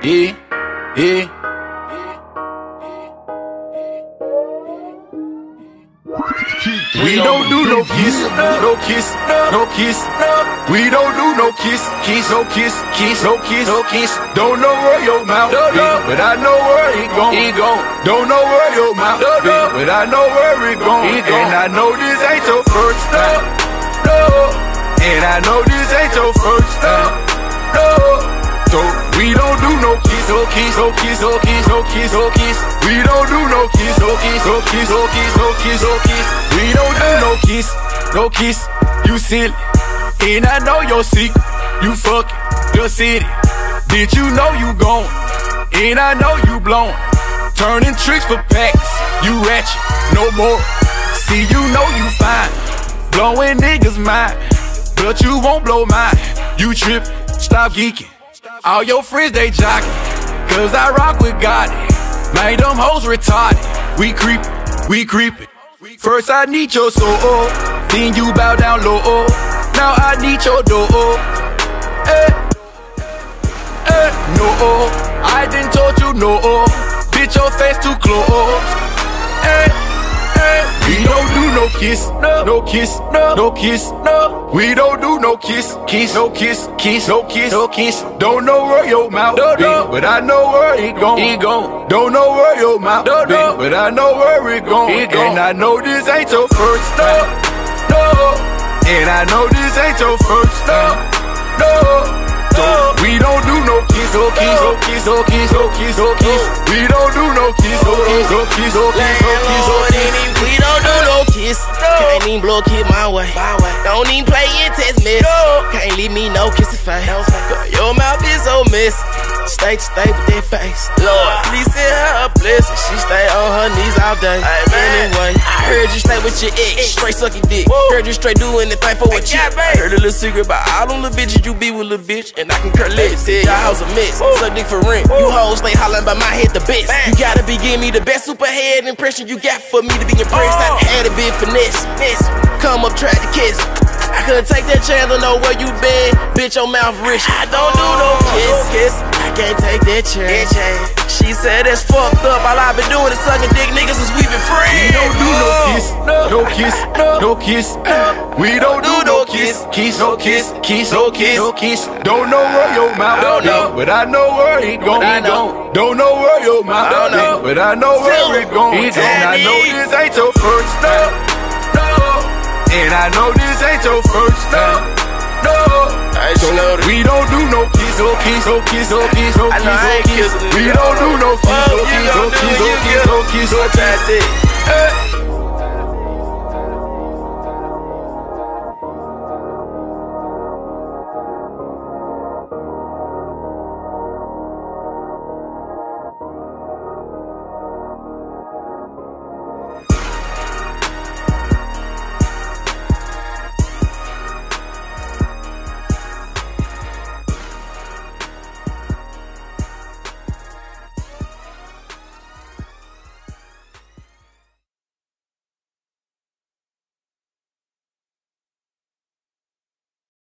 yeah. We don't do no kiss, no kiss, no kiss. We don't do no kiss, no kiss, no kiss, no kiss. Don't know where your mouth be, but I know where it gon'. Don't know where your mouth be, but I know where it gon'. And I know this ain't your first time, no. And I know this ain't your first time, no. So we don't do no kiss, no kiss, no kiss, no kiss, no kiss, no kiss. We don't do no kiss, no kiss, no kiss, no kiss, no kiss, no kiss. We don't do no kiss, no kiss. You silly, and I know your secret. You fucking the city, bitch. You know you going, and I know you blowing. Turning tricks for packs, you ratchet, no more. See, you know you fine, blowing niggas' mind, but you won't blow mine. You trippin', stop geeking. All your friends, they jockin', cause I rock with God. Man, them hoes retarded. We creepin'. First I need your soul, then you bow down low. Now I need your door. No, I didn't told you no. Bitch, your face too close. We don't do no kiss, no kiss, no kiss, no. We don't do no kiss, no kiss, no kiss, no kiss. Don't know where your mouth be, but I know where it gon'. Don't know where your mouth be, but I know where it gon'. And I know this ain't your first time, no. And I know this ain't your first time, no. So we don't do no kiss, no kiss, no kiss, no kiss, no kiss, no kiss. We don't do no kiss, no kiss, no kiss, no kiss, no kiss, no kiss. We don't do no kiss. Can't even blow a kid my way. Don't even play your test miss. Can't leave me no kissy face. Girl, your mouth is so messy. Stay to stay with that face. Lord, please send her a blessing. She stay on her knees all day. Anyway, I heard you stay with your ex. Straight sucking dick. Heard you straight do anything for a chick. I heard a little secret about all them little bitches you be with, little bitch. And I can curl lips. Y'all hoes a mess. Suck dick for rent. You hoes stay hollering about my head the best. You gotta be giving me the best superhead impression you got for me to be impressed. I had a big finesse. Come up, try to kiss. I couldn't take that chance, don't know where you been. Bitch, your mouth rich. I don't do no kiss. I can't take that chance. She said that's fucked up. All I've been doing is sucking dick niggas since we been friends. We don't do no kiss, no kiss, no kiss. We don't do no kiss, no kiss, no kiss, no kiss. Don't know where your mouth be, but I know where it gon'. Don't know where your mouth be, but I know where it gon'. And I know this ain't your first time, no. And I know this ain't your first time, no. So we don't do no kiss, no kiss, no kiss, no kiss, no kiss, no kiss. We don't do no kiss, no kiss, no kiss, no kiss, no kiss, no kiss.